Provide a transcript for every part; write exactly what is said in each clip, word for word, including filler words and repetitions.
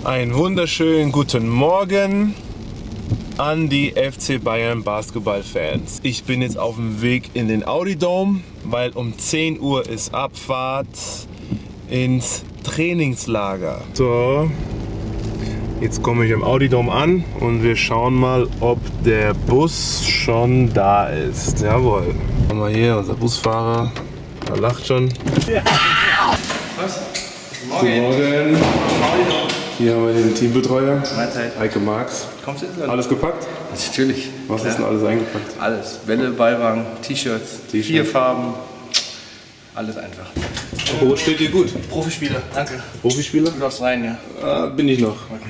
Einen wunderschönen guten Morgen an die F C Bayern Basketballfans. Ich bin jetzt auf dem Weg in den Audi Dome, weil um zehn Uhr ist Abfahrt ins Trainingslager. So, jetzt komme ich im Audi Dome an und wir schauen mal, ob der Bus schon da ist. Jawohl. Haben wir hier unser Busfahrer. Er lacht schon. Was? Guten Morgen. Hier haben wir den Teambetreuer. Mahlzeit. Heike Marx. Kommst du jetzt? Alles gepackt? Natürlich. Was Klar. ist denn alles eingepackt? Alles. Bälle, Ballwagen, T-Shirts, vier Farben. Alles einfach. Oh, steht dir gut? Profispieler, danke. Profispieler? Du darfst rein, ja. Ah, bin ich noch. Okay.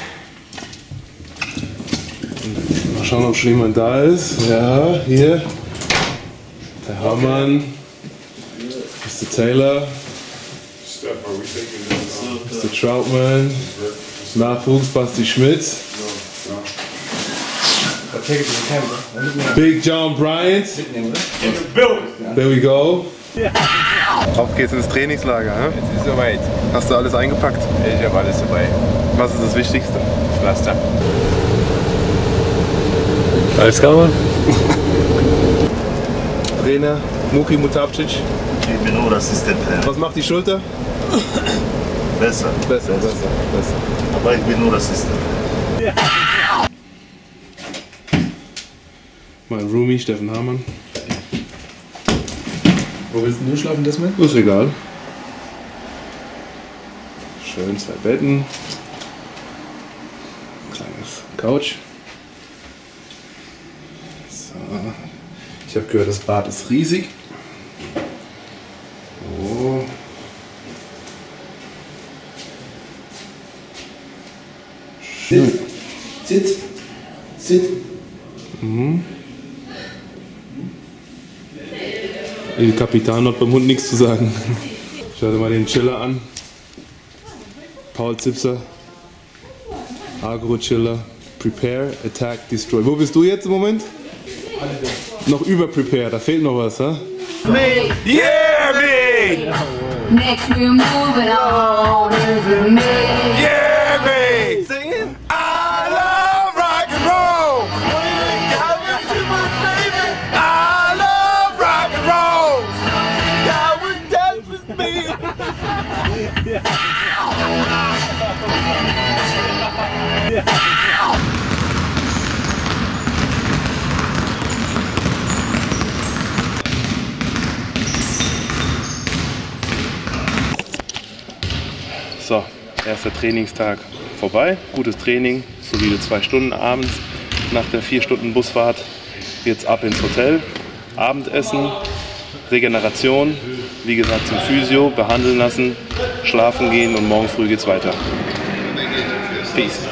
Mal schauen, ob schon jemand da ist. Ja, hier. Der Hermann. Mister Taylor. Mister Troutman. Nachwuchs Basti Schmidt. Big John Bryant. There we go. Auf geht's ins Trainingslager. He? Jetzt ist soweit. Hast du alles eingepackt? Ich habe alles dabei. Was ist das Wichtigste? Pflaster. Alles klar. Trainer Muki Mutavcic. Ich bin nur Assistent-Trainer. Was macht die Schulter? Besser. Besser, besser, besser. Aber ich bin nur Assistent. Mein Roomie Steffen Hamann. Wo willst du schlafen, das mit? Ist egal. Schön zwei Betten. Kleines Couch. So. Ich habe gehört, das Bad ist riesig. Oh. Schön. Sitz. Sitz. Mhm. El Capitan hat beim Hund nichts zu sagen. Schau dir mal den Chiller an. Paul Zipser. Agro Chiller. Prepare, Attack, Destroy. Wo bist du jetzt im Moment? Noch über Prepare, da fehlt noch was, ha? Yeah, me! Next we're moving on. Me. Yeah, me! Singing? I love rock and roll! I love rock and roll! God would dance with me! So, erster Trainingstag vorbei. Gutes Training, solide zwei Stunden abends nach der vier Stunden Busfahrt. Jetzt ab ins Hotel, Abendessen, Regeneration, wie gesagt zum Physio, behandeln lassen, schlafen gehen und morgen früh geht's weiter. Peace.